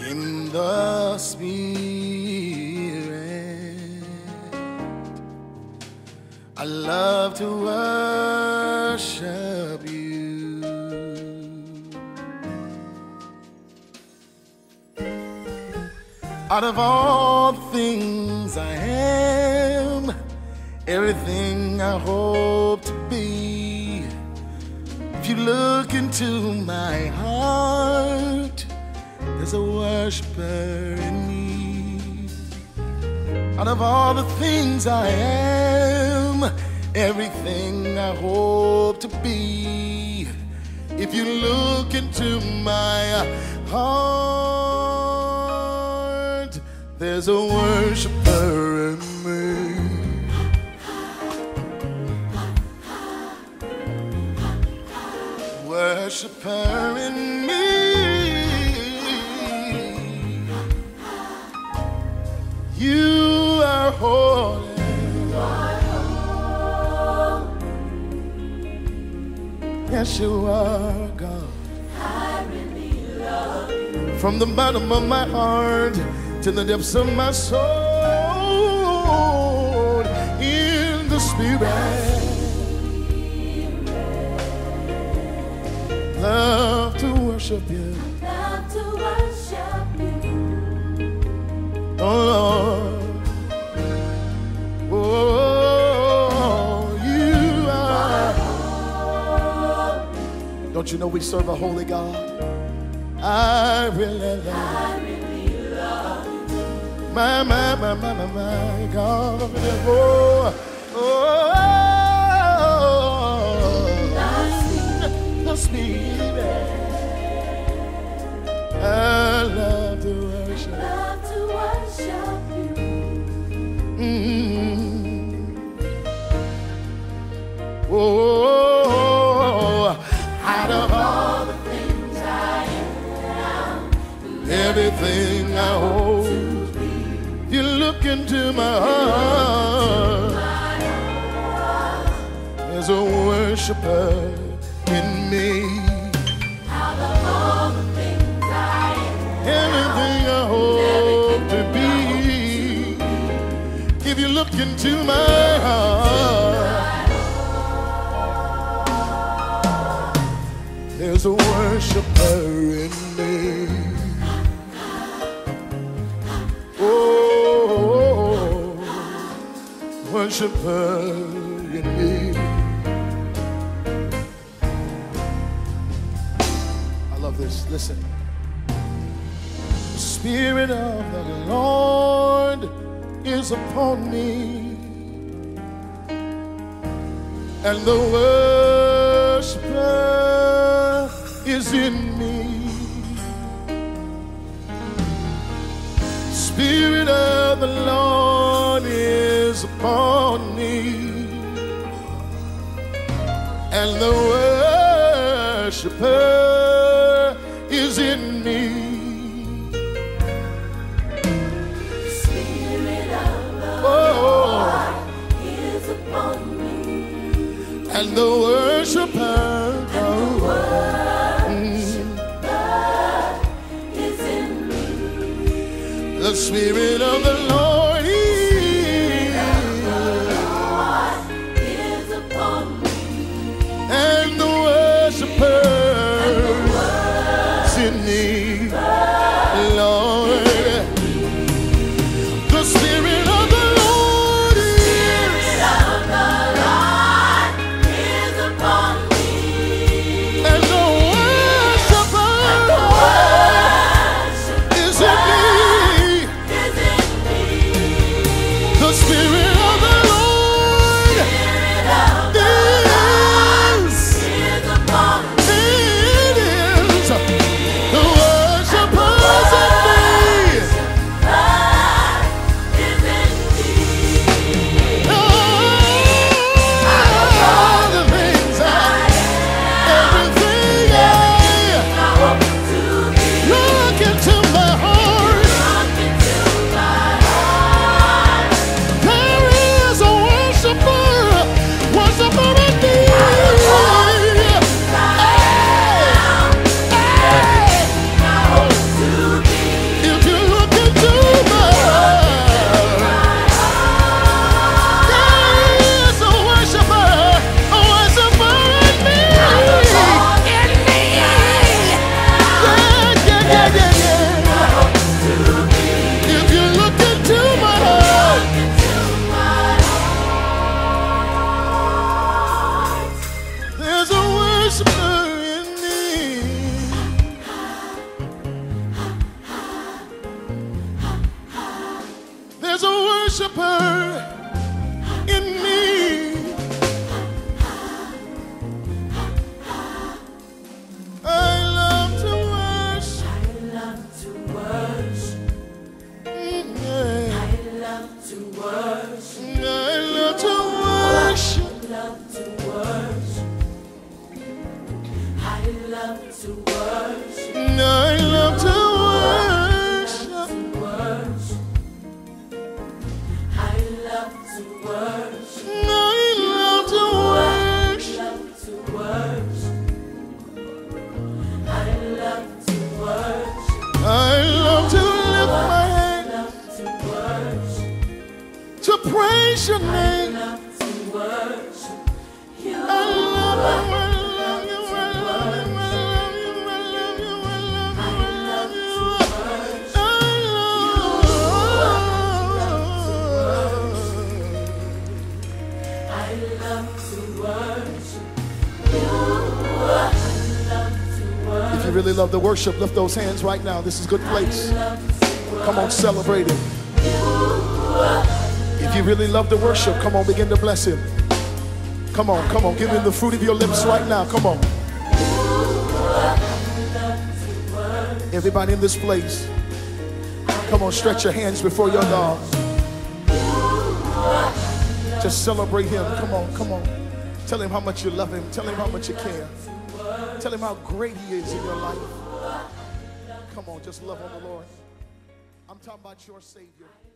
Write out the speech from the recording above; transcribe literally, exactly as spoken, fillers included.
in the Spirit. I love to worship you. Out of all the things I am, everything I hope to be, if you look into my heart, there's a worshiper in me. Out of all the things I am, everything I hope to be, if you look into my heart, there's a worshiper in me. Worshiper in me. You are holy. Yes, you are, God. I really love you. From the bottom of my heart to the depths of my soul, in the Spirit. Love to worship you. Love to worship you. Oh Lord. Oh, you are. Don't you know we serve a holy God? I really love. I really love you. My, my, my, my, my, my God. Oh, oh, the Spirit. I love to worship. Love to worship you. Mm-hmm. Oh, out of all the things I am, everything I hold, you look into my heart, there's a worshiper in me. Out of all the things I am, Everything I hope to be, if you look into my heart, there's a worshiper in me. Oh, worshiper in me. I love this. Listen. The Spirit of the Lord is upon me, and the worshiper is in me. Spirit of the Lord is upon me, and the worshiper is in me. Spirit of the Oh, Lord is upon me, and the worshiper, and the worshiper is in me. the Spirit of the Lord is, is upon me, and the worshiper is in me, Lord. The Spirit of the Lord is, Spirit of the Lord is upon me, and the worshiper and the worshiper is in me. is in me. I love to worship. I love to worship. I love to worship. I love to worship. I love to worship. I love to lift my hand I love to worship. to praise your I name. love to worship you. I love you, I love you, I love you, I love you, I love you, I love you, I love you. I love to worship you. I love to worship. If you really love the worship, lift those hands right now. This is a good place. Come on, celebrate it. If you really love the worship, come on, begin to bless him. Come on, come on, give him the fruit of your lips right now. Come on. Everybody in this place, come on, stretch your hands before your God. Just celebrate him. Come on, come on. Tell him how much you love him. Tell him how much you care. Tell him how great he is in your life. Come on, just love on the Lord. I'm talking about your Savior.